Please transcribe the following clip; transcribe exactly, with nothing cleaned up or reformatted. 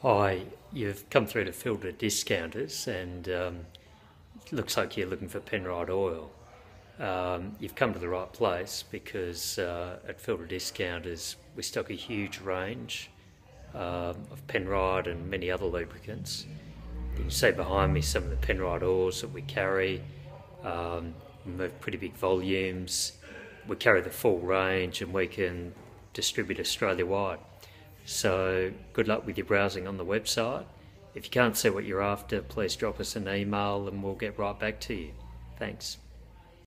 Hi, you've come through to Filter Discounters and um, it looks like you're looking for Penrite oil. Um, you've come to the right place because uh, at Filter Discounters we stock a huge range um, of Penrite and many other lubricants. You can see behind me some of the Penrite oils that we carry. Um, we move pretty big volumes. We carry the full range and we can distribute Australia-wide. So good luck with your browsing on the website. If you can't see what you're after, please drop us an email and we'll get right back to you. Thanks.